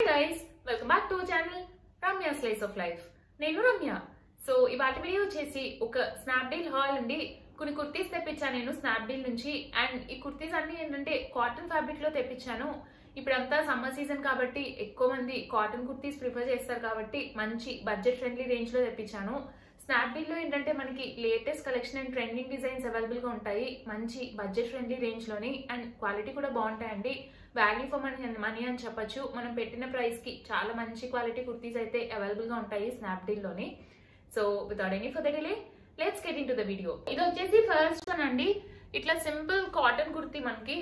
guys, welcome back to our channel Ramya Slice of Life. నేను Ramya. So ఇవాటి video వచ్చేసి ఒక స్నాప్డీల్ హాల్ అండి. కొన్ని కుర్తీస్ తెప్పించాను నేను స్నాప్డీల్ నుంచి. అండ్ ఈ కుర్తీస్ అన్ని ఏంటంటే కాటన్ ఫ్యాబ్రిక్ లో తెప్పించాను. ఇప్పుడంతా సమ్మర్ సీజన్ కాబట్టి ఎక్కువ మంది కాటన్ కుర్తీస్ ప్రిఫర్ చేస్తారు కాబట్టి మంచి బడ్జెట్ ఫ్రెండ్లీ రేంజ్ లో తెప్పించాను. స్నాప్డీల్ లో ఏంటంటే మనకి latest collection and trending designs available గా ఉంటాయి. మంచి బడ్జెట్ ఫ్రెండ్లీ రేంజ్ లోని అండ్ క్వాలిటీ కూడా బాగుంటాయండి. వాల్యూ ఫర్ మనీ అని చెప్పొచ్చు. మనం పెట్టిన ప్రైస్ కి చాలా మంచి క్వాలిటీ కుర్తీస్ అయితే అవైలబుల్ గా ఉంటాయి స్నాప్డీల్ లోని. So without any further delay let's get into the video. ఇది వచ్చేసి ఫస్ట్ వన్ అండి. ఇట్లా సింపుల్ కాటన్ కుర్తీ, మనకి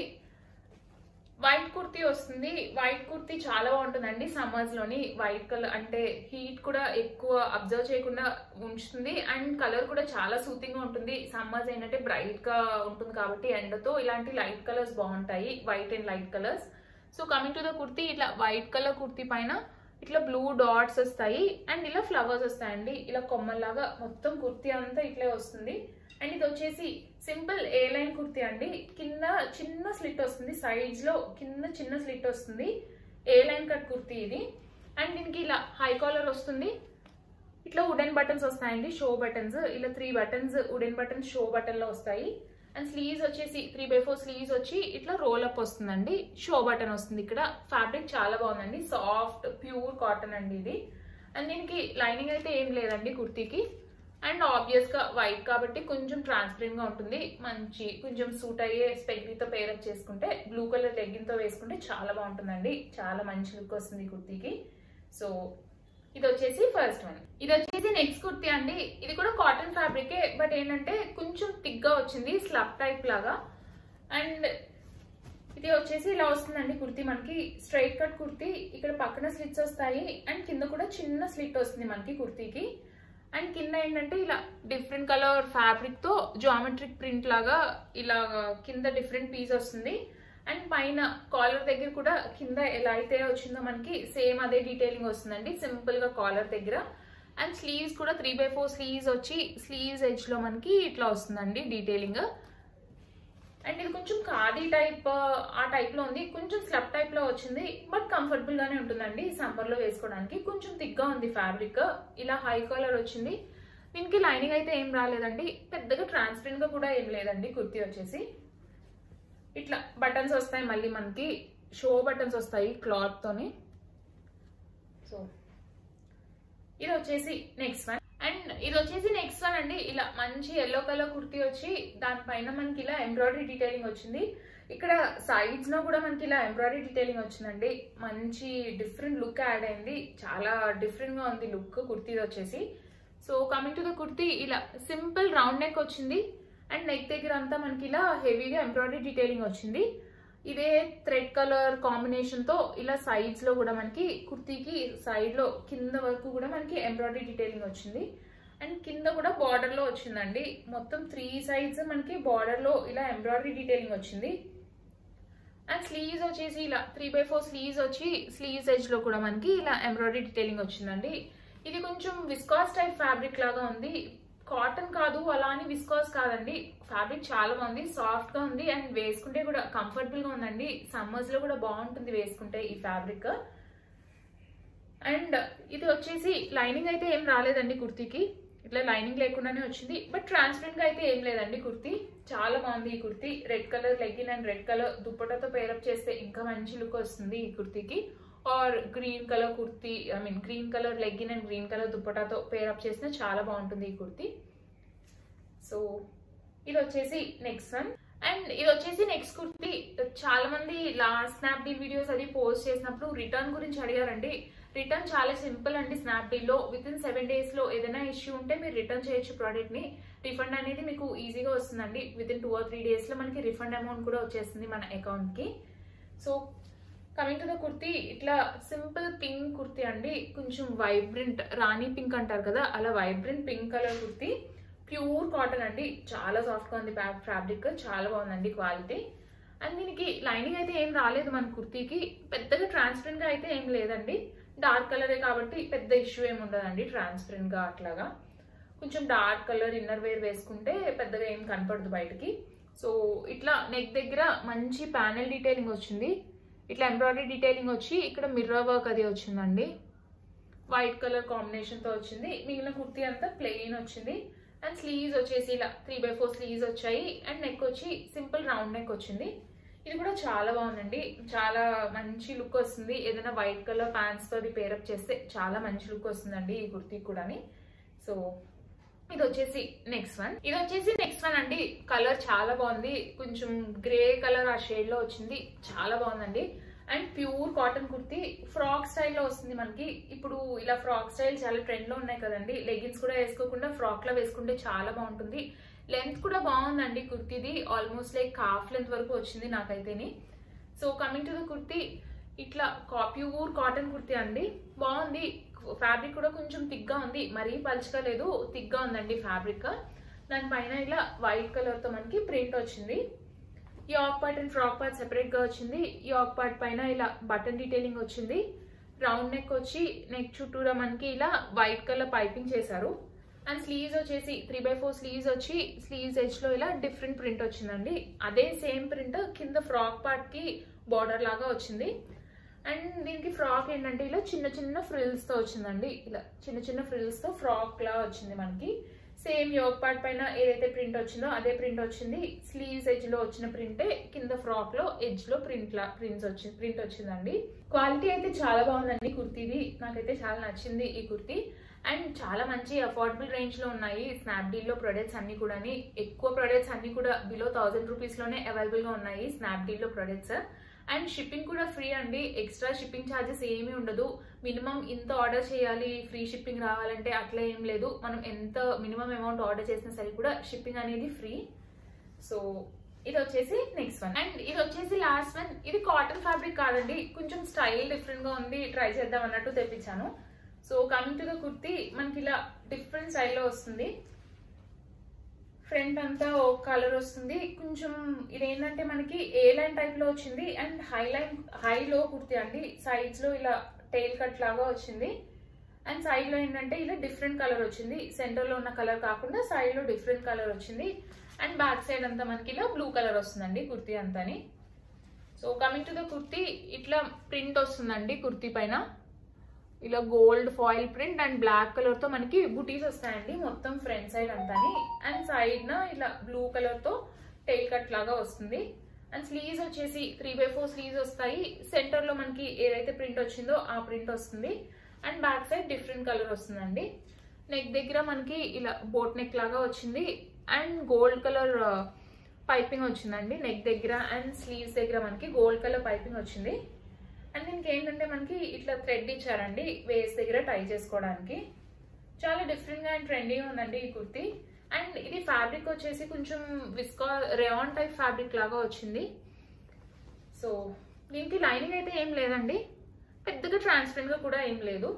వైట్ కుర్తీ వస్తుంది. వైట్ కుర్తీ చాలా బాగుంటుందండి సమ్మర్స్ లోని. వైట్ కలర్ అంటే హీట్ కూడా ఎక్కువ అబ్జర్వ్ చేయకుండా ఉంచుతుంది అండ్ కలర్ కూడా చాలా సూతింగ్ గా ఉంటుంది. సమ్మర్స్ ఏంటంటే బ్రైట్ గా ఉంటుంది కాబట్టి ఎండతో ఇలాంటి లైట్ కలర్స్ బాగుంటాయి, white and light colours. So coming to the kurti, ఇట్లా వైట్ కలర్ కుర్తీ పైన ఇట్లా బ్లూ డాట్స్ వస్తాయి అండ్ ఇలా ఫ్లవర్స్ వస్తాయండి. ఇలా కొమ్మల్లాగా మొత్తం కుర్తీ అంతా ఇట్లే వస్తుంది. అండ్ ఇది వచ్చేసి సింపుల్ ఏ లైన్ కుర్తీ అండి. కింద చిన్న స్లిట్ వస్తుంది, సైడ్స్ లో కింద చిన్న స్లిట్ వస్తుంది. ఏ లైన్ కట్ కుర్తీ ఇది. అండ్ దీనికి ఇలా హై కాలర్ వస్తుంది. ఇట్లా వుడెన్ బటన్స్ వస్తాయండి, షో బటన్స్. ఇలా 3 buttons wooden buttons show button లో వస్తాయి. అండ్ స్లీవ్స్ వచ్చేసి 3/4 స్లీవ్స్ వచ్చి ఇట్లా రోల్ అప్ వస్తుందండి. షో బటన్ వస్తుంది. ఇక్కడ ఫ్యాబ్రిక్ చాలా బాగుందండి, సాఫ్ట్ ప్యూర్ కాటన్ అండి ఇది. అండ్ దీనికి లైనింగ్ అయితే ఏం లేదండి కుర్తీకి. అండ్ ఆబ్వియస్ గా వైట్ కాబట్టి కొంచెం ట్రాన్స్పరెంట్ గా ఉంటుంది. మంచి కొంచెం సూట్ అయ్యే స్పెగ్లీతో పేరప్ చేసుకుంటే, బ్లూ కలర్ లెగ్గిన్ తో వేసుకుంటే చాలా బాగుంటుందండి. చాలా మంచి లుక్ వస్తుంది ఈ కుర్తీకి. సో ఇది వచ్చేసి ఫస్ట్ వన్. ఇది వచ్చేసి నెక్స్ట్ కుర్తీ అండి. ఇది కూడా కాటన్ ఫ్యాబ్రికే, బట్ ఏంటంటే కొంచెం థిక్ గా వచ్చింది, స్లబ్ టైప్ లాగా. అండ్ ఇది వచ్చేసి ఇలా వస్తుందండి కుర్తీ. మనకి స్ట్రైట్ కట్ కుర్తీ. ఇక్కడ పక్కన స్లిట్స్ వస్తాయి అండ్ కింద కూడా చిన్న స్లిట్ వస్తుంది మనకి కుర్తీకి. అండ్ కింద ఏంటంటే ఇలా డిఫరెంట్ కలర్ ఫ్యాబ్రిక్ తో జామెట్రిక్ ప్రింట్ లాగా ఇలా కింద డిఫరెంట్ పీస్ వస్తుంది. అండ్ పైన కాలర్ దగ్గర కూడా కింద ఎలా అయితే వచ్చిందో మనకి సేమ్ అదే డీటెయిలింగ్ వస్తుందండి సింపుల్ గా కాలర్ దగ్గర. అండ్ స్లీవ్స్ కూడా 3/4 స్లీవ్స్ వచ్చి స్లీవ్స్ ఎడ్జ్ లో మనకి ఇట్లా వస్తుందండి డీటెయిలింగ్. అండ్ ఇది కొంచెం ఖాదీ టైప్ ఆ టైప్ లో ఉంది, కొంచెం స్లబ్ టైప్ లో వచ్చింది, బట్ కంఫర్టబుల్ గానే ఉంటుందండి సమ్మర్ లో వేసుకోవడానికి. కొంచెం థిక్ గా ఉంది ఫ్యాబ్రిక్. ఇలా హై కాలర్ వచ్చింది. దీనికి లైనింగ్ అయితే ఏం రాలేదండి, పెద్దగా ట్రాన్స్పరెంట్ గా కూడా ఏం లేదండి కుర్తీ వచ్చేసి. ఇట్లా బటన్స్ వస్తాయి, మళ్ళీ మనకి షో బటన్స్ వస్తాయి క్లాత్ తోని. సో ఇది వచ్చేసి నెక్స్ట్ వన్. అండ్ ఇది వచ్చేసి నెక్స్ట్ వన్ అండి. ఇలా మంచి ఎల్లో కలర్ కుర్తీ వచ్చి దానిపైన మనకి ఇలా ఎంబ్రాయిడరీ డీటెయిలింగ్ వచ్చింది. ఇక్కడ సైడ్స్ లో కూడా మనకి ఇలా ఎంబ్రాయిడరీ డీటెయిలింగ్ వచ్చిందండి. మంచి డిఫరెంట్ లుక్ యాడ్ అయింది, చాలా డిఫరెంట్ గా ఉంది లుక్ కుర్తీ వచ్చేసి. So coming to the kurti, ఇలా సింపుల్ రౌండ్ నెక్ వచ్చింది. అండ్ నెక్ దగ్గర అంతా మనకి ఇలా హెవీగా ఎంబ్రాయిడరీ డీటెయిలింగ్ వచ్చింది. ఇదే థ్రెడ్ కలర్ కాంబినేషన్ తో ఇలా సైడ్స్ లో కూడా మనకి కుర్తీకి సైడ్ లో కింద వరకు కూడా మనకి ఎంబ్రాయిడరీ డీటెయిలింగ్ వచ్చింది. అండ్ కింద కూడా బార్డర్ లో వచ్చిందండి. మొత్తం 3 సైడ్స్ మనకి బార్డర్ లో ఇలా ఎంబ్రాయిడరీ డీటెయిలింగ్ వచ్చింది. అండ్ స్లీవ్స్ వచ్చేసి ఇలా 3/4 స్లీవ్స్ వచ్చి స్లీవ్స్ ఎడ్జ్ లో కూడా మనకి ఇలా ఎంబ్రాయిడరీ డీటెయిలింగ్ వచ్చిందండి. ఇది కొంచెం విస్కాస్ టైప్ ఫ్యాబ్రిక్ లాగా ఉంది, కాటన్ కాదు అలా అని విస్కాస్ కాదండి. ఫ్యాబ్రిక్ చాలా బాగుంది, సాఫ్ట్ గా ఉంది అండ్ వేసుకుంటే కూడా కంఫర్టబుల్ గా ఉందండి. సమ్మర్స్ లో కూడా బాగుంటుంది వేసుకుంటే ఈ ఫ్యాబ్రిక్. అండ్ ఇది వచ్చేసి లైనింగ్ అయితే ఏం రాలేదండి కుర్తీకి. ఇట్లా లైనింగ్ లేకుండానే వచ్చింది, బట్ ట్రాన్స్పరెంట్ గా అయితే ఏం లేదండి కుర్తీ. చాలా బాగుంది ఈ kurti. Red colour legging and red colour దుప్పటాతో పేరప్ చేస్తే ఇంకా మంచి లుక్ వస్తుంది ఈ కుర్తీకి. Or green colour kurti, green colour legging and green colour దుప్పటాతో పేరప్ చేస్తే చాలా బాగుంటుంది ఈ కుర్తీ. సో ఇది వచ్చేసి నెక్స్ట్ వన్. అండ్ ఇది వచ్చేసి నెక్స్ట్ కుర్తీ. చాలా మంది లాస్ట్ స్నాప్డీల్ వీడియోస్ అది పోస్ట్ చేసినప్పుడు రిటర్న్ గురించి అడిగారండి. రిటర్న్ చాలా సింపుల్ అండి. స్నాప్డీల్ లో వితిన్ 7 days లో ఏదైనా ఇష్యూ ఉంటే మీరు రిటర్న్ చేయొచ్చు ప్రోడక్ట్ ని. రిఫండ్ అనేది మీకు ఈజీగా వస్తుందండి. వితిన్ 2 or 3 days లో మనకి రిఫండ్ అమౌంట్ కూడా వచ్చేస్తుంది మన అకౌంట్ కి. So coming to the kurti, ఇట్లా సింపుల్ పింక్ కుర్తీ అండి. కొంచెం వైబ్రెంట్ రాణి పింక్ అంటారు కదా, అలా vibrant pink colour kurti. Pure cotton అండి, చాలా సాఫ్ట్ గా ఉంది ఫ్యాబ్రిక్, చాలా బాగుందండి క్వాలిటీ. అండ్ దీనికి లైనింగ్ అయితే ఏం రాలేదు మన కుర్తీకి. పెద్దగా ట్రాన్స్పరెంట్ గా అయితే ఏం లేదండి. డార్క్ కలరే కాబట్టి పెద్ద ఇష్యూ ఏమి ఉండదండి ట్రాన్స్పరెంట్ గా. అట్లాగా కొంచెం డార్క్ కలర్ ఇన్నర్ వేర్ వేసుకుంటే పెద్దగా ఏం కనపడదు బయటకి. సో ఇట్లా నెక్ దగ్గర మంచి ప్యానెల్ డీటెయిలింగ్ వచ్చింది. ఇట్లా ఎంబ్రాయిడరీ డీటెయిలింగ్ వచ్చి ఇక్కడ మిర్రర్ వర్క్ అది వచ్చిందండి. వైట్ కలర్ కాంబినేషన్ తో వచ్చింది. మిగిలిన కుర్తీ అంతా ప్లెయిన్ వచ్చింది. అండ్ స్లీవ్స్ వచ్చేసి ఇలా 3/4 స్లీవ్స్ వచ్చాయి. అండ్ నెక్ వచ్చి సింపుల్ రౌండ్ నెక్ వచ్చింది. ఇది కూడా చాలా బాగుందండి. చాలా మంచి లుక్ వస్తుంది. ఏదైనా వైట్ కలర్ ప్యాంట్స్ తోటి పేరప్ చేస్తే చాలా మంచి లుక్ వస్తుందండి ఈ కుర్తీ కూడాని. సో ఇది వచ్చేసి నెక్స్ట్ వన్ అండి. కలర్ చాలా బాగుంది. కొంచెం గ్రే కలర్ ఆ షేడ్ లో వచ్చింది. చాలా బాగుందండి. And pure cotton kurti frock స్టైల్లో వస్తుంది మనకి. ఇప్పుడు ఇలా ఫ్రాక్ స్టైల్ చాలా ట్రెండ్ లో ఉన్నాయి కదండి. లెగిన్స్ కూడా వేసుకోకుండా ఫ్రాక్ లా వేసుకుంటే చాలా బాగుంటుంది. లెంత్ కూడా బాగుందండి కుర్తీది. ఆల్మోస్ట్ లైక్ హాఫ్ లెంత్ వరకు వచ్చింది నాకైతేని. So coming to the kurti, ఇట్లా ప్యూర్ కాటన్ కుర్తీ అండి. బాగుంది. ఫ్యాబ్రిక్ కూడా కొంచెం థిక్గా ఉంది. మరీ పలుచగా లేదు, థిక్గా ఉందండి ఫ్యాబ్రిక్. దానిపైన ఇలా వైట్ కలర్ తో మనకి ప్రింట్ వచ్చింది. Yoke part and frock part separate గా వచ్చింది. యోక్ పార్ట్ పైన ఇలా బటన్ డీటెయిలింగ్ వచ్చింది. రౌండ్ నెక్ వచ్చి నెక్ చుట్టూరా మనకి ఇలా వైట్ కలర్ పైపింగ్ చేశారు. అండ్ స్లీవ్స్ వచ్చేసి 3/4 స్లీవ్స్ వచ్చి స్లీవ్స్ ఎడ్జ్ లో ఇలా డిఫరెంట్ ప్రింట్ వచ్చిందండి. అదే సేమ్ ప్రింట్ కింద ఫ్రాక్ పార్ట్ కి బార్డర్ లాగా వచ్చింది. అండ్ దీనికి ఫ్రాక్ ఏంటంటే ఇలా చిన్న చిన్న ఫ్రిల్స్ తో వచ్చిందండి. ఇలా చిన్న చిన్న ఫ్రిల్స్ తో ఫ్రాక్ లా వచ్చింది మనకి. సేమ్ యోక్ పార్ట్ పైన ఏదైతే ప్రింట్ వచ్చిందో అదే ప్రింట్ వచ్చింది. స్లీవ్స్ ఎడ్జ్ లో వచ్చిన ప్రింటే కింద ఫ్రాక్ లో ఎడ్జ్ లో ప్రింట్ వచ్చిందండి. క్వాలిటీ అయితే చాలా బాగుందండి కుర్తీది. నాకైతే చాలా నచ్చింది ఈ కుర్తీ. అండ్ చాలా మంచి అఫోర్డబుల్ రేంజ్ లో ఉన్నాయి స్నాప్డీల్ లో ప్రొడక్ట్స్ అన్ని కూడా. ఎక్కువ ప్రొడక్ట్స్ అన్ని కూడా బిలో 1000 రూపీస్ లోనే అవైలబుల్ గా ఉన్నాయి స్నాప్డీల్ లో ప్రొడక్ట్స్. అండ్ షిప్పింగ్ కూడా ఫ్రీ అండి. ఎక్స్ట్రా షిప్పింగ్ ఛార్జెస్ ఏమీ ఉండదు. మినిమం ఇంత ఆర్డర్ చేయాలి ఫ్రీ షిప్పింగ్ రావాలంటే అట్లా ఏం లేదు. మనం ఎంత మినిమం అమౌంట్ ఆర్డర్ చేసినా సరే కూడా షిప్పింగ్ అనేది ఫ్రీ. సో ఇది వచ్చేసి నెక్స్ట్ వన్. అండ్ ఇది వచ్చేసి లాస్ట్ వన్. ఇది కాటన్ ఫ్యాబ్రిక్ కాదండి, కొంచెం స్టైల్ డిఫరెంట్ గా ఉంది. ట్రై చేద్దాం అన్నట్టు తెప్పించాను. So coming to the kurti, మనకి ఇలా డిఫరెంట్ స్టైల్లో వస్తుంది. ఫ్రంట్ అంతా ఒక కలర్ వస్తుంది. కొంచెం ఇదేంటంటే మనకి ఏ లైన్ టైప్ లో వచ్చింది. అండ్ హైలో కుర్తీ అండి. సైడ్స్ లో ఇలా టైల్ కట్ లాగా వచ్చింది. అండ్ సైడ్ లో ఏంటంటే ఇలా డిఫరెంట్ కలర్ వచ్చింది. సెంటర్ లో ఉన్న కలర్ కాకుండా సైడ్ లో డిఫరెంట్ కలర్ వచ్చింది. అండ్ బ్యాక్ సైడ్ అంతా మనకి ఇలా బ్లూ కలర్ వస్తుందండి కుర్తీ అంతాని. So coming to the kurti, ఇట్లా ప్రింట్ వస్తుందండి కుర్తీ పైన. ఇలా gold foil print and black colour తో మనకి బుటీస్ వస్తాయండి మొత్తం ఫ్రంట్ సైడ్ అంతాని. అండ్ సైడ్ న ఇలా బ్లూ కలర్ తో టైల్ కట్ లాగా వస్తుంది. అండ్ స్లీవ్స్ వచ్చేసి 3/4 స్లీవ్స్ వస్తాయి. సెంటర్ లో మనకి ఏదైతే ప్రింట్ వచ్చిందో ఆ ప్రింట్ వస్తుంది. And back side different colour వస్తుందండి. నెక్ దగ్గర మనకి ఇలా బోట్ నెక్ లాగా వచ్చింది. అండ్ గోల్డ్ కలర్ పైపింగ్ వచ్చిందండి నెక్ దగ్గర. అండ్ స్లీవ్స్ దగ్గర మనకి గోల్డ్ కలర్ పైపింగ్ వచ్చింది. అండ్ దీనికి ఏంటంటే మనకి ఇట్లా థ్రెడ్ ఇచ్చారండి వేస్ట్ దగ్గర టై చేసుకోవడానికి. చాలా డిఫరెంట్ గా అండ్ ట్రెండీగా ఉందండి ఈ కుర్తీ. అండ్ ఇది ఫ్యాబ్రిక్ వచ్చేసి కొంచెం రేయాన్ టైప్ ఫ్యాబ్రిక్ లాగా వచ్చింది. సో దీనికి లైనింగ్ అయితే ఏం లేదండి, పెద్దగా ట్రాన్స్పరెంట్ గా కూడా ఏం లేదు.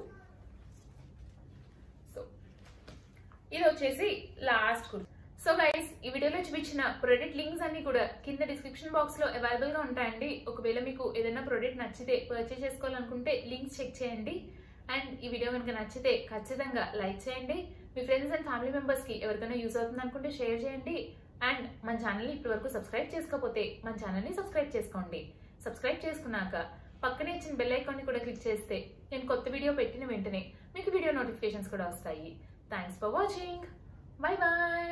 సో ఇది వచ్చేసి లాస్ట్ కుర్తీ. సో గైస్, ఈ వీడియోలో చూపించిన ప్రొడక్ట్ లింక్స్ అన్ని కూడా కింద డిస్క్రిప్షన్ బాక్స్ లో అవైలబుల్ గా ఉంటాయండి. ఒకవేళ మీకు ఏదైనా ప్రొడక్ట్ నచ్చితే పర్చేస్ చేసుకోవాలనుకుంటే లింక్స్ చెక్ చేయండి. అండ్ ఈ వీడియో కనుక నచ్చితే ఖచ్చితంగా లైక్ చేయండి. మీ ఫ్రెండ్స్ అండ్ ఫ్యామిలీ మెంబర్స్ కి ఎవరికైనా యూజ్ అవుతుంది అనుకుంటే షేర్ చేయండి. అండ్ మన ఛానల్ ని ఇప్పటి వరకు సబ్స్క్రైబ్ చేసుకోకపోతే మన ఛానల్ ని సబ్స్క్రైబ్ చేసుకోండి. సబ్స్క్రైబ్ చేసుకున్నాక పక్కనే ఇచ్చిన బెల్ ఐకాన్ ని కూడా క్లిక్ చేస్తే నేను కొత్త వీడియో పెట్టిన వెంటనే మీకు వీడియో నోటిఫికేషన్స్ కూడా వస్తాయి. Thanks for watching. Bye bye.